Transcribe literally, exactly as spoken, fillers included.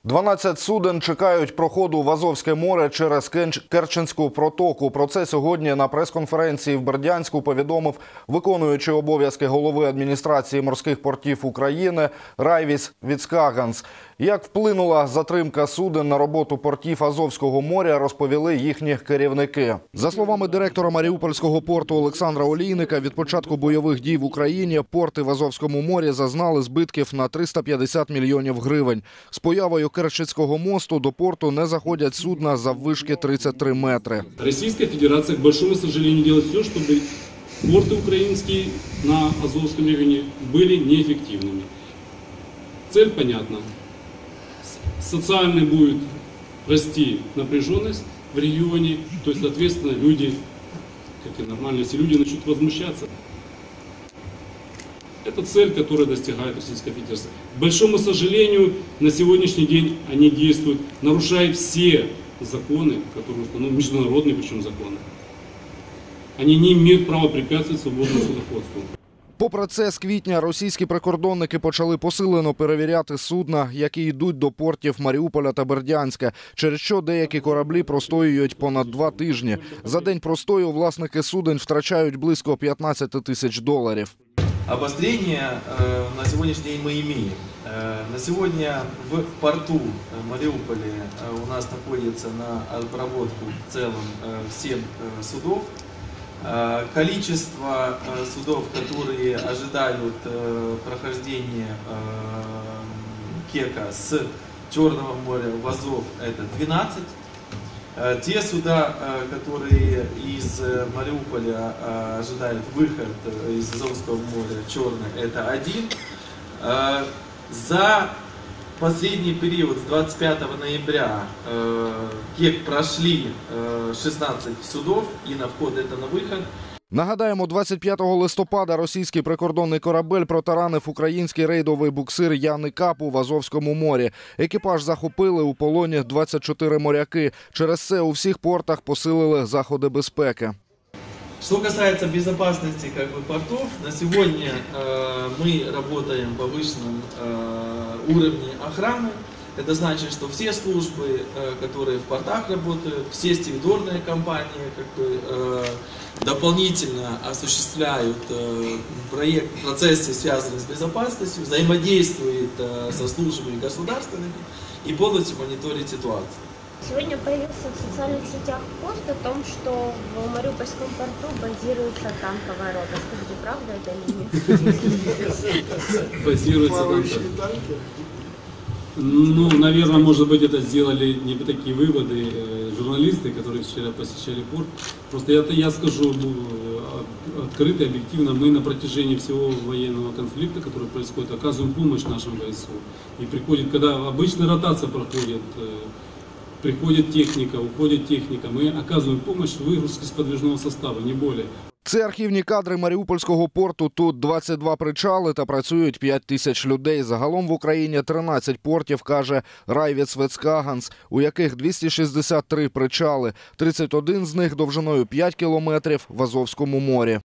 дванадцять суден чекають проходу в Азовське море через Керченську протоку. Про це сьогодні на прес-конференції в Бердянську повідомив виконуючий обов'язки голови адміністрації морських портів України Райвіс Вицкаганс. Як вплинула затримка суден на роботу портів Азовського моря, розповіли їхні керівники. За словами директора Маріупольського порту Олександра Олійника, від початку бойових дій в Україні порти в Азовському морі зазнали збитків на триста п'ятдесят мільйонів гривень. З появою Керченського мосту до порту не заходять судна заввишки тридцять три метри. Российская Федерация, к большому сожалению, делает все, чтобы порты украинские на Азовском регионе были неэффективными. Цель понятна. Социально будет расти напряженность в регионе, то есть, соответственно, люди, как и нормально, все люди начнут возмущаться. Это цель, которая достигает Российская Федерация. К большому сожалению, на сегодняшний день они действуют, нарушая все законы, которые установлены, международные причем законы. Они не имеют права препятствовать свободному судоходству. Попри це, з квітня російські прикордонники почали посилено перевіряти судна, які йдуть до портів Маріуполя та Бердянська, через що деякі кораблі простоюють понад два тижні. За день простою власники суден втрачають близько п'ятнадцять тисяч доларів. Обострение э, на сегодняшний день мы имеем. Э, на сегодня в порту Мариуполя э, у нас находится на обработку в целом э, семь э, судов. Э, количество э, судов, которые ожидают э, прохождения э, Кека с Черного моря в Азов, это двенадцать. Те суда, которые из Мариуполя ожидают выход из Азовского моря Черное, это один. За последний период с двадцать пятого ноября Кек прошли шістнадцять судов, и на вход это на выход. Нагадаємо, двадцять п'ятого листопада російський прикордонний корабель протаранив український рейдовий буксир Яни Капу в Азовському морі. Екіпаж захопили у полоні двадцять чотири моряки. Через це у всіх портах посилили заходи безпеки. Что касается безопасности как бы, портов, на сегодня э, мы работаем в повышенном э, уровне охраны. Это значит, что все службы, которые в портах работают, все стивидорные компании как бы, дополнительно осуществляют проект, процессы, связанные с безопасностью, взаимодействуют со службами государственными и полностью мониторят ситуацию. Сегодня появился в социальных сетях пост о том, что в Мариупольском порту базируется танковая рота. Скажите, правда это или нет? Базируется танки? Ну, наверное, может быть, это сделали не такие выводы э, журналисты, которые вчера посещали порт. Просто я, я скажу ну, открыто и объективно, мы на протяжении всего военного конфликта, который происходит, оказываем помощь нашим ВСУ. И приходит, когда обычная ротация проходит, э, приходит техника, уходит техника, мы оказываем помощь в выгрузке с подвижного состава, не более. Це архівні кадри Маріупольського порту. Тут двадцять два причали та працюють п'ять тисяч людей. Загалом в Україні тринадцять портів, каже Райвіс Вицкаганс, у яких двісті шістдесят три причали. тридцять один з них довжиною п'ять кілометрів в Азовському морі.